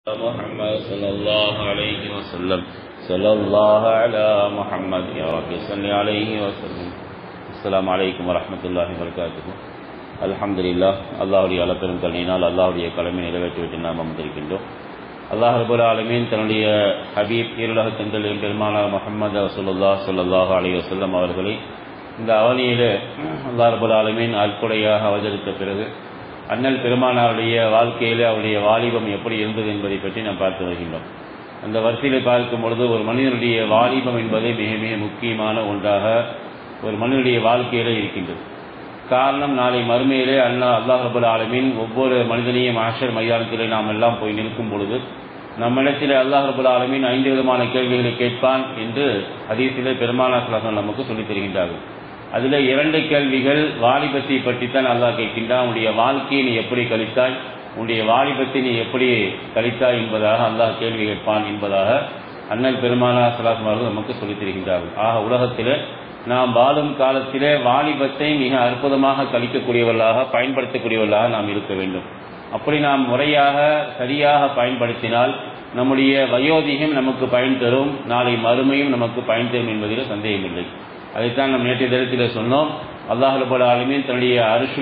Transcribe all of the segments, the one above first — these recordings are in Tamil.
محمد صلى الله عليه وسلم صلى الله على محمد يا رب صل عليه وسلم. السلام عليكم ورحمة الله وبركاته. அல்ஹம்துலில்லாஹ். அல்லாஹ்வுடைய அளப்பெரும் கருணையினால் அல்லாஹ்வுடைய கடமை நிறைவேற்றிவிட்டு நாம் அமர்ந்திருக்கின்றோம். அல்லாஹ் ரப்பல் ஆலமீன் தன்னுடைய ஹபீப் ஈருலக தந்தையின் பெருமானார் முஹம்மது ரசூலுல்லாஹ் ஸல்லல்லாஹு அலைஹி வஸல்லம் அவர்களை இந்த அவனியிலே அல்லாஹ் ரப்பல் ஆலமீன் அல்குடையாக அவதரித்த பிறகு அண்ணல் பெருமானாருடைய வாழ்க்கையில் அவருடைய வாலிபம் எப்படி இருந்தது என்பதை பற்றி நாம் பார்த்து வருகின்றோம். அந்த வரிசையில் பார்க்கும் பொழுது ஒரு மனிதனுடைய வாலிபம் என்பது மிக மிக முக்கியமான ஒன்றாக ஒரு மனிதனுடைய வாழ்க்கையிலே இருக்கின்றது. காரணம், நாளை மறுமையிலே அல்லாஹ் ரப்பல் ஆலமீன் ஒவ்வொரு மனிதனையும் ஆஷர் மைதானத்திலே நாம் எல்லாம் போய் நிற்கும் பொழுது நம்மிடத்திலே அல்லாஹ் ரப்பல் ஆலமீன் 5 விதமான கேள்விகளை கேட்பான் என்று ஹதீஸிலே பெருமானார் ஸல்லல்லாஹு அலைஹி வஸல்லம் நமக்கு சொல்லித் தருகின்றார்கள். அதில் 2 கேள்விகள் வாலிபத்தை பற்றித்தான் அல்லாஹ் கேட்கின்றான். உன்னுடைய வாழ்க்கையை நீ எப்படி கழித்தாய், உன்னுடைய வாலிபத்தை நீ எப்படி கழித்தாய் என்பதாக அல்லாஹ் கேள்வி கேட்பான் என்பதாக அண்ணல் பெருமானார் ஸல்லல்லாஹு அலைஹி வஸல்லம் நமக்கு சொல்லித் தருகின்றார்கள். ஆக உலகத்திலே நாம் வாழும் காலத்திலே வாலிபத்தை மிக அற்புதமாக கழிக்கக்கூடியவர்களாக பயன்படுத்தக்கூடியவர்களாக நாம் இருக்க வேண்டும். அப்படி நாம் முறையாக சரியாக பயன்படுத்தினால் நம்முடைய வயோதிகம் நமக்கு பயன் தரும், நாளை மறுமையும் நமக்கு பயன் தரும் என்பதில் சந்தேகமில்லை. அதைத்தான் நாம் நேற்றைய தினத்தில் சொன்னோம். அல்லாஹ் ரப்பல் ஆலமீன் தன்னுடைய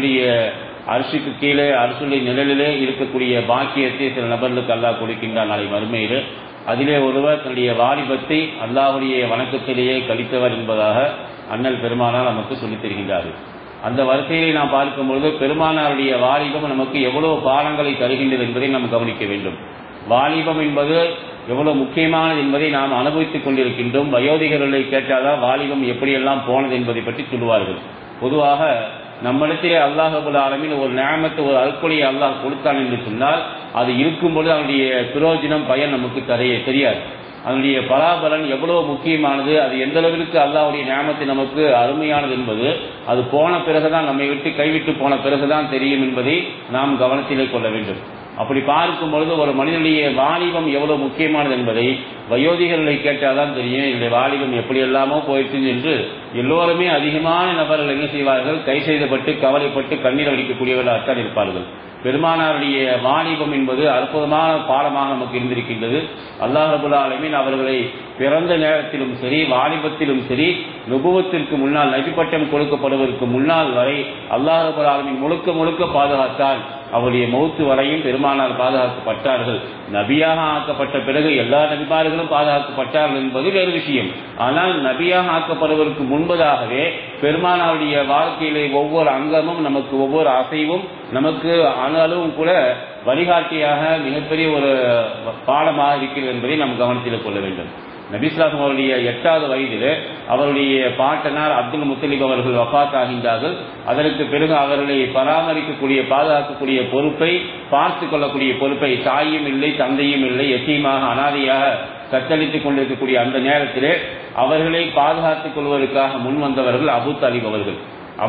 அரிசிக்கு கீழே அரிசுடைய நிழலிலே இருக்கக்கூடிய பாக்கியத்தை சில நபர்களுக்கு அல்லாஹ் கொடுக்கின்றான் நாளை மறுமையிலே. அதிலே ஒருவர் தன்னுடைய வாலிபத்தை அல்லாஹ்வுடைய வணக்கத்திலேயே கழித்தவர் என்பதாக அண்ணல் பெருமானார் நமக்கு சொல்லித் தருகின்றார்கள். அந்த வரிசையை நாம் பார்க்கும்பொழுது பெருமானாருடைய வாலிபம் நமக்கு எவ்வளவு பாடங்களை தருகின்றது என்பதை நாம் கவனிக்க வேண்டும். வாலிபம் என்பது எவ்வளவு முக்கியமானது என்பதை நாம் அனுபவித்துக் கொண்டிருக்கின்றோம். வயோதிகர்களை கேட்டால்தான் வாலிபம் எப்படியெல்லாம் போனது என்பதை பற்றி சொல்லுவார்கள். பொதுவாக நம்மிடத்திலே அல்லாஹ் ரப்பல் ஆலமீன் ஒரு நிஅமத், ஒரு அல்குலியை அல்லாஹ் கொடுத்தான் என்று சொன்னால் அது இருக்கும்பொழுது அதனுடைய பிரயோஜனம் பயன் நமக்கு தெரியாது. அதனுடைய பலாபலன் எவ்வளவு முக்கியமானது, அது எந்த அளவிற்கு அல்லாஹ்வுடைய நிஅமத்து நமக்கு அருமையானது என்பது அது போன பிறகுதான், நம்மை விட்டு கைவிட்டு போன பிறகுதான் தெரியும் என்பதை நாம் கவனத்திலே கொள்ள வேண்டும். அப்படி பார்க்கும் பொழுது ஒரு மனிதனுடைய வாலிபம் எவ்வளவு முக்கியமானது என்பதை வயோதிகர்களை கேட்டால்தான் தெரியும். என்னுடைய வாலிபம் எப்படி எல்லாமோ போயிடுச்சு என்று எல்லோருமே அதிகமான நபர்கள் என்ன செய்வார்கள், கை செய்தப்பட்டு கவலைப்பட்டு கண்ணீர் வடிக்கக்கூடியவர்களாகத்தான் இருப்பார்கள். பெருமானாருடைய வாலிபம் என்பது அற்புதமான பாடமாக நமக்கு இருந்திருக்கின்றது. அல்லாஹ் ரப்பல் ஆலமீன் அவர்களை பிறந்த நேரத்திலும் சரி வாலிபத்திலும் சரி நுபுவத்திற்கு முன்னால் நபி பட்டம் கொடுக்கப்படுவதற்கு முன்னால் வரை அல்லாஹ் ரப்பல் ஆலமீன் முழுக்க பாதுகாத்தான். அவருடைய மௌத்து வரையும் பெருமானார் பாதுகாக்கப்பட்டார்கள். நபியாக ஆக்கப்பட்ட பிறகு எல்லா நபிமார்களும் பாதுகாக்கப்பட்டார்கள் என்பது வேறு விஷயம். ஆனால் நபியாக ஆக்கப்படுவதற்கு முன்பதாகவே பெருமானாருடைய வாழ்க்கையிலே ஒவ்வொரு அங்கமும் நமக்கு ஒவ்வொரு அசைவும் நமக்கு அளவும் கூட வழிகாட்டியாக மிகப்பெரிய ஒரு பாடமாக இருக்கிறது என்பதை நாம் கவனத்தில் கொள்ள வேண்டும். நபி ஸல்லல்லாஹு அலைஹி வஸல்லம் அவருடைய 8வது வயதிலே அவருடைய பாட்டனார் அப்துல் முத்தலிப் அவர்கள் வஃபாத் ஆகின்றார்கள். அதற்கு பிறகு அவர்களை பராமரிக்கக்கூடிய பாதுகாக்கக்கூடிய பொறுப்பை, பார்த்து கொள்ளக்கூடிய பொறுப்பை தாயும் இல்லை தந்தையும் இல்லை எத்தீமாக அனாதையாக தத்தளித்துக் கொண்டிருக்கக்கூடிய அந்த நேரத்திலே அவர்களை பாதுகாத்துக் கொள்வதற்காக முன் வந்தவர்கள் அபூ தாலிப் அவர்கள்.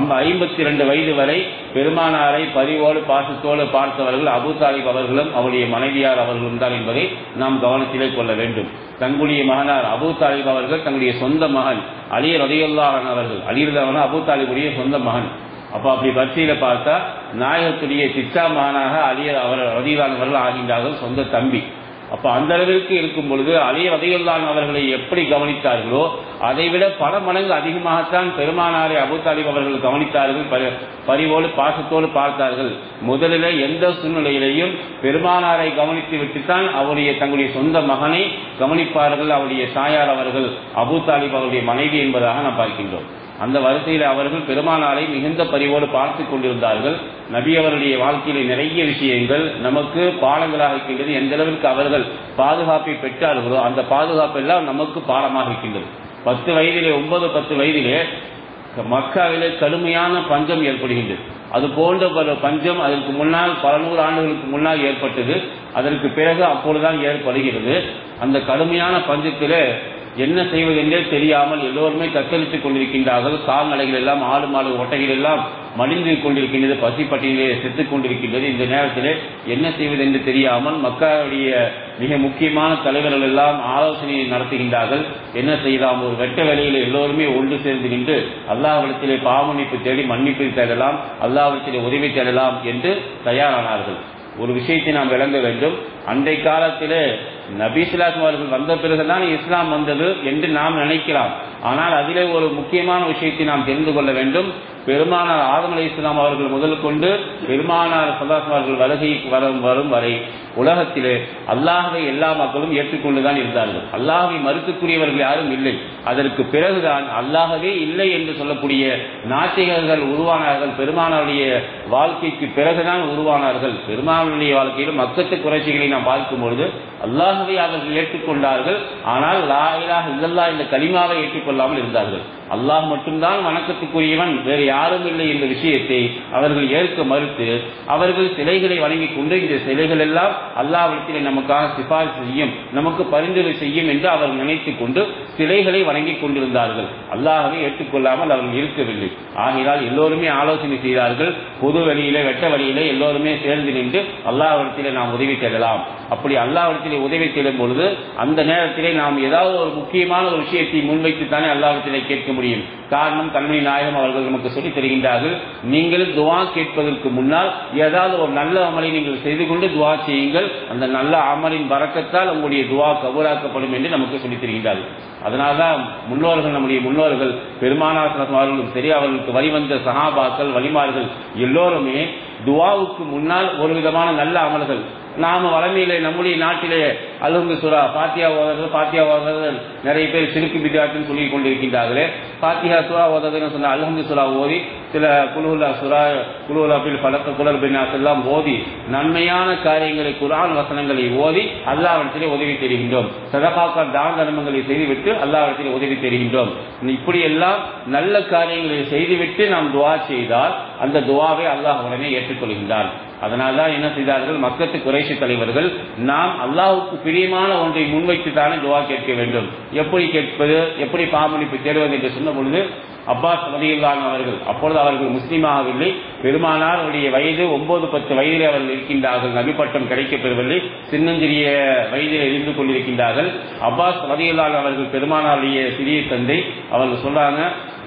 52 வயது வரை பெருமானாரை பரிவோடு பாசத்தோடு பார்த்தவர்கள் அபூ தாலிப் அவர்களும் அவருடைய மனைவியார் அவர்களும் தான் என்பதை நாம் கவனத்திலே கொள்ள வேண்டும். தங்களுடைய மகனார் அபூ தாலிப் அவர்கள் தங்களுடைய சொந்த மகன் அலி ரலியல்லாஹு அன்ஹு அவர்கள், அலி ரலியல்லாஹு அபூ தாலிபுடைய சொந்த மகன். அப்படி பரிசீல பார்த்தா நாயகத்துடைய சித்தா மகனாக அலி ரலியல்லாஹு அவர்கள் ஆகின்றார்கள், சொந்த தம்பி. அந்த அளவிற்கு இருக்கும் பொழுது அலி ரலியல்லாஹு அவர்களை எப்படி கவனித்தார்களோ அதைவிட பல மடங்கு அதிகமாகத்தான் பெருமானாரை அபூ தாலிப் அவர்கள் கவனித்தார்கள், பரிவோடு பாசத்தோடு பார்த்தார்கள். முதலில் எந்த சூழ்நிலையிலையும் பெருமானாரை கவனித்து விட்டுத்தான் அவருடைய தங்களுடைய சொந்த மகனை கவனிப்பார்கள். அவருடைய தாயார் அவர்கள் அபூ தாலிப் அவருடைய மனைவி என்பதாக நாம் பார்க்கின்றோம். அந்த வரிசையில் அவர்கள் பெருமானாரை மிகுந்த பரிவோடு பார்த்து கொண்டிருந்தார்கள். நபி அவருடைய வாழ்க்கையிலே நிறைய விஷயங்கள் நமக்கு பாடங்களாக இருக்கின்றது. எந்த அளவிற்கு அவர்கள் பாதுகாப்பை பெற்றார்களோ அந்த பாதுகாப்பெல்லாம் நமக்கு பாடமாக இருக்கின்றது. 10 வயதிலே 9-10 வயதிலே மக்காவிலே கடுமையான பஞ்சம் ஏற்படுகின்றது. அது போன்ற பஞ்சம் அதற்கு முன்னால் பல 100 ஆண்டுகளுக்கு முன்னால் ஏற்பட்டது. அதற்கு பிறகு அப்பொழுதுதான் ஏற்படுகிறது. அந்த கடுமையான பஞ்சத்திலே என்ன செய்வதென்றே தெரியாமல் எல்லோருமே தத்தளித்துக் கொண்டிருக்கின்றார்கள். கால்நடைகள் எல்லாம், ஆடு மாடு ஒட்டைகள் எல்லாம் மடிந்து கொண்டிருக்கின்றது, பசிப்பட்டியிலே செத்துக் கொண்டிருக்கின்றது. இந்த நேரத்தில் என்ன செய்வதென்று தெரியாமல் மக்காவுடைய மிக முக்கியமான தலைவர்கள் எல்லாம் ஆலோசனை நடத்துகின்றார்கள். என்ன செய்யலாம், ஒரு வெட்ட வேலையில் எல்லோருமே ஒன்று சேர்ந்து நின்று அல்லாஹ்விடத்திலே பாவமன்னிப்பு தேடி மன்னிப்பு தேடலாம், அல்லாஹ்விடத்திலே உதவி தேடலாம் என்று தயாரானார்கள். ஒரு விஷயத்தை நாம் விளங்க வேண்டும். அன்றைய காலத்திலே நபி ஸல்லல்லாஹு அவர்கள் வந்த பிறகுதான் இஸ்லாம் வந்தது என்று நாம் நினைக்கலாம். ஆனால் அதிலே ஒரு முக்கியமான விஷயத்தை நாம் தெரிந்து கொள்ள வேண்டும். பெருமானார் ஆதம் அலைஹிஸ்ஸலாம் அவர்கள் முதல் கொண்டு பெருமானார் ஸல்லல்லாஹு அவர்கள் வருகை வரும் வரை உலகத்திலே அல்லாஹ்வை எல்லா மக்களும் ஏற்றுக்கொண்டுதான் இருந்தார்கள். அல்லாஹ்வை மறுக்கக்கூடியவர்கள் யாரும் இல்லை. அதற்கு பிறகுதான் அல்லாஹ்வே இல்லை என்று சொல்லக்கூடிய நாத்திகர்கள் உருவானார்கள். பெருமானாருடைய வாழ்க்கைக்கு பிறகுதான் உருவானார்கள். பெருமானாருடைய வாழ்க்கையில் மக்கத்து குறைச்சிகளை நாம் பார்க்கும் பொழுது அல்லாஹ்வை அவர்கள் ஏற்றுக்கொண்டார்கள். ஆனால் லா இலாஹ இல்லல்லாஹ் என்ற கலிமாவை ஏற்றுக்கொள்ளாமல் இருந்தார்கள். அல்லாஹ் மட்டும்தான் வணக்கத்துக்குரியவன், வேறு யாரும் இல்லை என்ற விஷயத்தை அவர்கள் ஏற்க மறுத்து அவர்கள் சிலைகளை வணங்கிக் கொண்டு இந்த சிலைகள் எல்லாம் அல்லாஹ்விடத்தில் நமக்காக சிபாரிசு செய்யும், நமக்கு பரிந்துரை செய்யும் என்று அவர்கள் நினைத்துக் கொண்டு சிலைகளை வணங்கிக் கொண்டிருந்தார்கள். அல்லாஹ்வை ஏற்றுக்கொள்ளாமல் அவர்கள் இருக்கவில்லை. ஆகையால் எல்லோருமே ஆலோசனை செய்தார்கள். பொது வழியிலே வெட்ட வழியிலே எல்லோருமே சேர்ந்து நின்று அல்லாஹ்விடத்திலே நாம் உதவி தேடலாம். அப்படி அல்லாஹ்விடத்திலே உதவி தேடும் பொழுது அந்த நேரத்திலே நாம் ஏதாவது ஒரு முக்கியமான ஒரு விஷயத்தை முன்வைத்துத்தானே அல்லாஹ்விடத்திலே கேட்க முடியும். காரணம், கண்மணி நாயகம் அவர்கள் நமக்கு சொல்லித் தருகின்றார்கள், நீங்கள் துவா கேட்பதற்கு முன்னால் ஏதாவது ஒரு நல்ல அமலை நீங்கள் செய்து கொண்டு துவா செய்யுங்கள். அந்த நல்ல அமலின் பரக்கத்தால் உங்களுடைய துவா கபூலாக்கப்படும் என்று நமக்கு சொல்லித் தருகின்றார்கள். அதனால்தான் முன்னோர்கள், நம்முடைய முன்னோர்கள் பெருமானார் அவர்களும் சரி, அவர்களுக்கு வழிவந்த சஹாபாக்கள் வழிமார்கள் எல்லோருமே துவாவுக்கு முன்னால் ஒரு விதமான நல்ல அமல்கள், நாம வளமையிலே நம்முடைய நாட்டிலே அல்ஹம்து சூரா பாத்தியா ஓதுறது நிறைய பேர் சிறுக்கு பிதாத்துன்னு சொல்லி கொண்டிருக்கின்றார்களே. பாத்தியா சூரா ஓதுறதுன்னு சொன்ன அல்ஹம்து சூரா ஓதி சில குலுல்லா சூரா குலுல்லா பில் பலக்க குலர் பின்னாஸ் எல்லாம் ஓதி நன்மையான காரியங்களை குர்ஆன் வசனங்களை ஓதி அல்லாஹ்விடத்திலே உதவி தெரிகின்றோம். சதகாக்கள் தான தர்மங்களை செய்துவிட்டு அல்லாஹ்விடத்திலே உதவி தெரிகின்றோம். இப்படி எல்லாம் நல்ல காரியங்களை செய்துவிட்டு நாம் துவா செய்தால் அந்த துவாவை அல்லாஹ் உடனே ஏற்றுக்கொள்கின்றான். அதனால்தான் என்ன செய்தார்கள் மக்கத்து குறைஷி தலைவர்கள், நாம் அல்லாஹ்வுக்கு பிரியமான ஒன்றை முன்வைத்துத்தானே துவா கேட்க வேண்டும், எப்படி கேட்பது, எப்படி பாவமன்னிப்பு தேடுவது என்று சொன்ன பொழுது அப்பாஸ் ரலியல்லாஹு அவர்கள், அப்பொழுது அவர்கள் முஸ்லீமாகவில்லை, பெருமானாருடைய வயது 9-10 வயதிலே அவர்கள் இருக்கின்றார்கள், நபி பட்டம் கிடைக்கப் பெறவில்லை, சின்னஞ்சிறிய வயதில் இருந்து கொண்டிருக்கின்றார்கள். அப்பாஸ் ரலியல்லாஹு அவர்கள் பெருமானாருடைய சிறிய தந்தை, அவர்கள் சொல்றாங்க,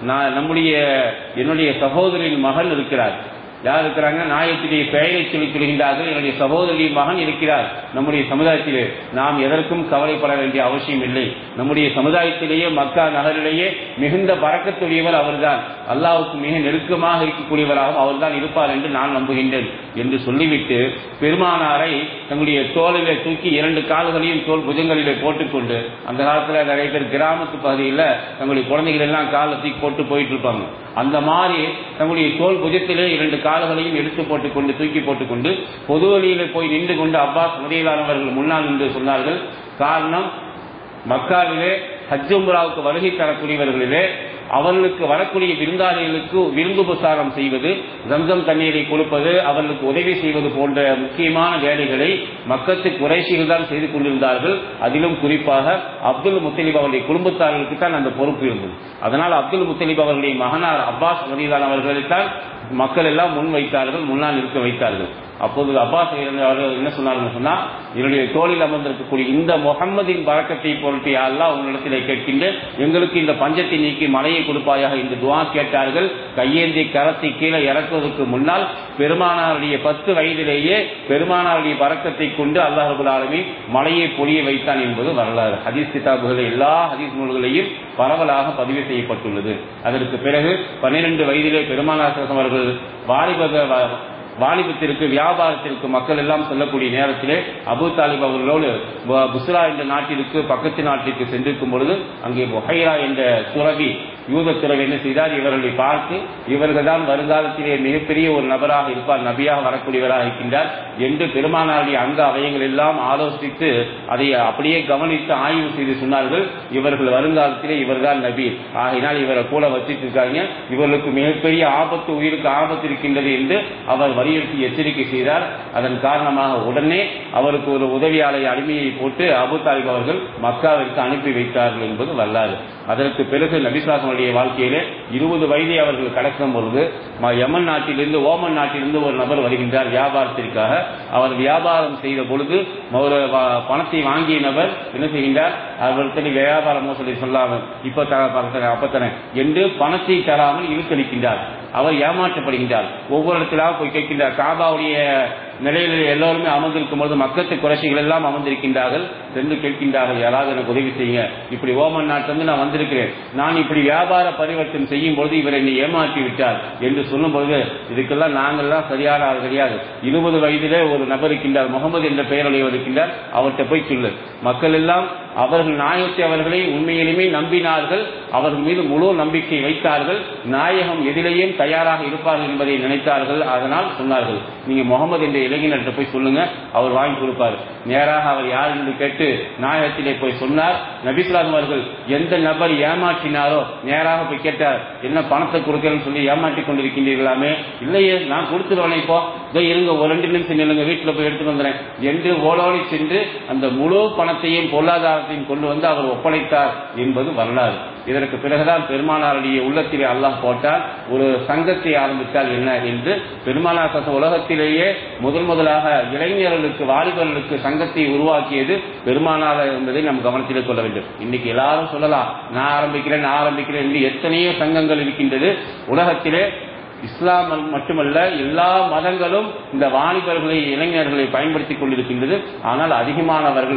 என்னுடைய சகோதரின் மகன் இருக்கிறார். யார் இருக்கிறாங்க? நாயகத்துடைய பெயரை சொல்லிக் கொள்கின்றார்கள். என்னுடைய சகோதரின் மகன் இருக்கிறார். நம்முடைய சமுதாயத்திலே நாம் எதற்கும் கவலைப்பட வேண்டிய அவசியம் இல்லை. நம்முடைய சமுதாயத்திலேயே மக்கா நகரிலேயே மிகுந்த பரக்கத்துடையவர் அவர்தான், அல்லாஹ்வுக்கு மிக நெருக்கமாக இருக்கக்கூடியவராகவும் அவர்தான் இருப்பார் என்று நான் நம்புகின்றேன் என்று சொல்லிவிட்டு பெருமானாரை தங்களுடைய தோளிலே தூக்கி 2 கால்களையும் தோல் புஜங்களிலே போட்டுக்கொண்டு, அந்த காலத்தில் நிறைய பேர் கிராமத்து பகுதியில் தங்களுடைய குழந்தைகள் எல்லாம் காலை தூக்கி போட்டு போயிட்டு இருப்பாங்க. அந்த மாதிரி தங்களுடைய தோல் புஜத்திலே 2 கால்களையும் எடுத்து போட்டுக்கொண்டு தூக்கி போட்டுக்கொண்டு பொது வழியிலே போய் நின்று கொண்டு அப்பாஸ் ரலியல்லாஹு அவர்கள் முன்னால் நின்று சொன்னார்கள். காரணம், மக்காவிலே ஹஜ் உம்ராவுக்கு வருகை தரக்கூடியவர்களிலே அவர்களுக்கு வரக்கூடிய விருந்தாளிகளுக்கு விருந்து உபசாரம் செய்வது, ஜம்சம் தண்ணீரை கொடுப்பது, அவர்களுக்கு உதவி செய்வது போன்ற முக்கியமான வேலைகளை மக்கத்து குறைஷிகள் தான் செய்து கொண்டிருந்தார்கள். அதிலும் குறிப்பாக அப்துல் முத்தலிப் அவருடைய குடும்பத்தார்களுக்கு தான் அந்த பொறுப்பு இருந்தது. அதனால் அப்துல் முத்தலிப் அவர்களுடைய மகனார் அப்பாஸ் ரலியல்லாஹு அவர்களைத்தான் மக்கள் எல்லாம் முன் வைத்தார்கள், முன்னால் நிற்க வைத்தார்கள். அப்போது அப்பாஸ் அவர்கள் என்ன சொன்னார்கள் சொன்னா, என்னுடைய தோளில் அமர்ந்திருக்கக்கூடிய இந்த முஹம்மதின் பரக்கத்தை பொருட்டு அல்லாஹ் உன்னிடத்திலே கேட்கின்றேன், எங்களுக்கு இந்த பஞ்சத்தை நீக்கி மழையை கொடுப்பாயாக என்று துஆ கேட்டார்கள். கையேந்தி கரத்தை கீழே இறக்குவதற்கு முன்னால் பெருமானாருடைய 10 வயதிலேயே பெருமானாருடைய பரக்கத்தை கொண்டு அல்லாஹ் ரப்பல் ஆலமீன் மழையை பொழிய வைத்தான் என்பது வரலாறு. ஹதீஸ் கிதாபுகளில் எல்லா ஹதீஸ் நூல்களையும் பரவலாக பதிவு செய்யப்பட்டுள்ளது. அதற்கு பிறகு 12 வயதிலே பெருமானார் அவர்கள் வாலிபத்திற்கு வியாபாரத்திற்கு மக்கள் எல்லாம் செல்லக்கூடிய நேரத்திலே அபூ தாலிப் அவர்களோடு புஸ்ரா என்ற நாட்டிற்கு பக்கத்து நாட்டிற்கு சென்றிருக்கும் பொழுது அங்கே புஹைரா என்ற துறவி, யூத துறவி என்ன செய்தார், இவர்களை பார்த்து இவர்கள் தான் வருங்காலத்திலே மிகப்பெரிய ஒரு நபராக இருப்பார், நபியாக வரக்கூடியவராக இருக்கின்றார் என்று பெருமானாருடைய அங்க அவயங்கள் எல்லாம் ஆலோசித்து அதை அப்படியே கவனித்து ஆய்வு செய்து சொன்னார்கள். இவர்கள் வருங்காலத்திலே இவர்தான் நபி, ஆகையினால் இவரை கூட வச்சிட்டு இருக்காங்க, இவர்களுக்கு மிகப்பெரிய ஆபத்து, உயிருக்கு ஆபத்து இருக்கின்றது என்று அவர் வலியுறுத்தி எச்சரிக்கை செய்தார். அதன் காரணமாக உடனே அவருக்கு ஒரு உதவியாளர் அடிமையை போட்டு அபூ தாலிப் அவர்கள் மக்காவிற்கு அனுப்பி வைத்தார்கள் என்பது வரலாறு. அதற்கு பிறகு நபி ஸல்லல்லாஹு அலைஹி வாழ்க்கையிலே 20 வயதை அவர்கள் கடக்கும் பொழுது யமன் நாட்டிலிருந்து, ஓமன் நாட்டிலிருந்து ஒரு நபர் வருகின்றார் வியாபாரத்திற்காக. அவர் வியாபாரம் செய்த பொழுது ஒரு பணத்தை வாங்கிய நபர் என்ன செய்கின்றார், அவர்கிட்ட வியாபாரம் மோசடி சொல்லாமல் அப்பத்தனை என்று பணத்தை தராமல் இழுத்தளிக்கின்றார். அவர் ஏமாற்றப்படுகின்றார். ஒவ்வொரு இடத்திலாக போய் கேட்கின்றார். காபாவுடைய நிலையில் எல்லோருமே அமர்ந்திருக்கும் பொழுது மக்கத்து குறைசிகள் எல்லாம் அமர்ந்திருக்கின்றார்கள். சென்று கேட்கின்றார்கள், யாராவது எனக்கு உதவி செய்யுங்க, இப்படி ஓமன் நாட்டிலிருந்து நான் வந்திருக்கிறேன், நான் இப்படி வியாபார பரிவர்த்தனை செய்யும் பொழுது இவரை என்னை ஏமாற்றி விட்டார் என்று சொல்லும் பொழுது, இதுக்கெல்லாம் நாங்கள்லாம் சரியான ஆள் கிடையாது, 20 வயதிலே ஒரு நபர் இருக்கின்றார், முகமது என்ற பெயருடையவர் இருக்கின்றார், அவர்கிட்ட போய் சொல்லு. மக்கள் எல்லாம் அவர்கள் நாயகத்தை அவர்களை உண்மையிலுமே நம்பினார்கள், அவர்கள் மீது முழு நம்பிக்கை வைத்தார்கள், நாயகம் எதிலேயும் தயாராக இருப்பார்கள் என்பதை நினைத்தார்கள். அதனால் சொன்னார்கள், நீங்க முகமது என்ற இளைஞர்கிட்ட போய் சொல்லுங்க, அவர் வாங்கி கொடுப்பார். நேராக அவர் யார் என்று கேட்டு நாயகத்திலே போய் சொன்னார். நபி ஸல்லல்லாஹு அலைஹி வஸல்லம் எந்த நபர் ஏமாற்றினாரோ நேராக போய் கேட்டார், என்ன பணத்தை கொடுக்கறேன்னு சொல்லி ஏமாற்றி கொண்டிருக்கின்றீர்களாமே? இல்லையே, நான் கொடுத்துருவேன், இப்போ இருங்க, ஒரு 2 நிமிஷம் நில்லுங்க, வீட்டில் போய் எடுத்துட்டு வந்துறேன் என்று ஓடோடி சென்று அந்த முழு பணத்தையும் பொருளாதாரத்தையும் கொண்டு வந்து அவர் ஒப்படைத்தார் என்பது வரலாறு. இதற்கு பிறகுதான் பெருமானாருடைய உள்ளத்திலே அல்லாஹ் போட்டால் ஒரு சங்கத்தை ஆரம்பித்தால் என்ன என்று. பெருமானார் உலகத்திலேயே முதலாக இளைஞர்களுக்கு, வாலிபர்களுக்கு சங்கத்தை உருவாக்கியது பெருமானார் என்பதை நாம் கவனத்திலே கொள்ள வேண்டும். இன்னைக்கு எல்லாரும் சொல்லலாம், நான் ஆரம்பிக்கிறேன் என்று எத்தனையோ சங்கங்கள் இருக்கின்றது உலகத்திலே. இஸ்லாம் மட்டுமல்ல, எல்லா மதங்களும் இந்த வாலிபர்களை, இளைஞர்களை பயன்படுத்திக் கொண்டிருக்கின்றது. ஆனால் அதிகமானவர்கள்,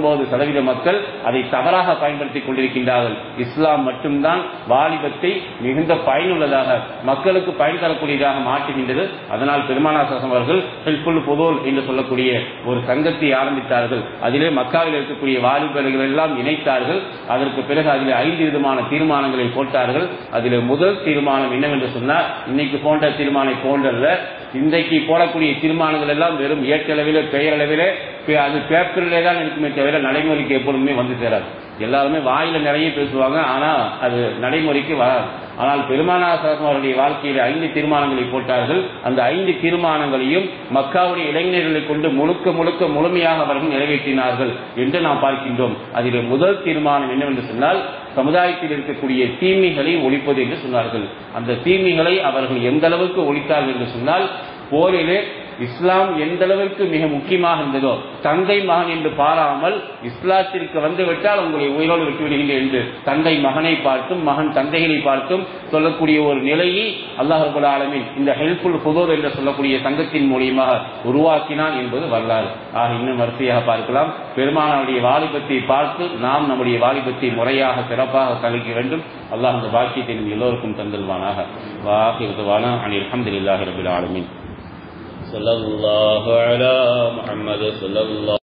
99% மக்கள் அதை தவறாக பயன்படுத்திக் கொண்டிருக்கின்றார்கள். இஸ்லாம் மட்டும்தான் வாலிபத்தை மிகுந்த பயனுள்ளதாக, மக்களுக்கு பயன் தரக்கூடியதாக மாற்றுகின்றது. அதனால் பெருமானார் ஸல்லல்லாஹு அலைஹி வஸல்லம் அவர்கள் ஹில்ஃபுல் ஃபுதூல் என்று சொல்லக்கூடிய ஒரு சங்கத்தை ஆரம்பித்தார்கள். அதிலே மக்காவில் இருக்கக்கூடிய வாலிபர்கள் எல்லாம் இணைத்தார்கள். அதற்கு பிறகு அதில் 5 விதமான தீர்மானங்களை போட்டார்கள். அதில் முதல் தீர்மானம் என்னவென்று சொன்னால், இன்னைக்கு போன்ற தீர்மானம் போன்றல்ல, இன்றைக்கு போடக்கூடிய தீர்மானங்கள் எல்லாம் வெறும் ஏற்றளவிலே, பெயரளவிலே, அது பேப்பரிலே தான் இருக்குமே தவிர நடைமுறைக்கு எப்பொழுதுமே வந்து சேராது. எல்லாருமே வாயில நிறைய பேசுவாங்க, ஆனா அது நடைமுறைக்கு வராது. ஆனால் பெருமானார் ஸல்லல்லாஹு அலைஹி அவருடைய வாழ்க்கையில் 5 தீர்மானங்களை போட்டார்கள். அந்த 5 தீர்மானங்களையும் மக்காவுடைய இளைஞர்களை கொண்டு முழுமையாக அவர்கள் நிறைவேற்றினார்கள் என்று நாம் பார்க்கின்றோம். அதில் முதல் தீர்மானம் என்னவென்று சொன்னால், சமுதாயத்தில் இருக்கக்கூடிய தீமைகளை ஒழிப்பது என்று சொன்னார்கள். அந்த தீமைகளை அவர்கள் எந்த அளவுக்கு ஒழித்தார்கள் என்று சொன்னால், போரிலே இஸ்லாம் எந்த அளவிற்கு மிக முக்கியமாக இருந்ததோ, தந்தை மகன் என்று பாராமல் இஸ்லாத்திற்கு வந்துவிட்டால் உங்களை உயிரோடு விட்டுவிடுகின்ற என்று தந்தை மகனை பார்த்தும் மகன் தந்தைகளை பார்த்தும் சொல்லக்கூடிய ஒரு நிலையை அல்லாஹ் ரப்பல் ஆலமீன் இந்த ஹில்ஃபுல் ஃபுதூல் என்று சொல்லக்கூடிய சங்கத்தின் மூலியமாக உருவாக்கினான் என்பது வரலாறு. இன்னும் வரிசையாக பார்க்கலாம். பெருமானாருடைய வாலிபத்தை பார்த்து நாம் நம்முடைய வாலிபத்தை முறையாக சிறப்பாக கழிக்க வேண்டும். அல்லாஹ் அந்த பாக்கியத்தை எல்லோருக்கும் தந்தல்வானாக. வாஹிரு தஅவானா அனில் ஹம்துலில்லாஹி ரப்பில் ஆலமீன். ஸல்லல்லாஹு அலா முஹம்மது ஸல்லல்லாஹு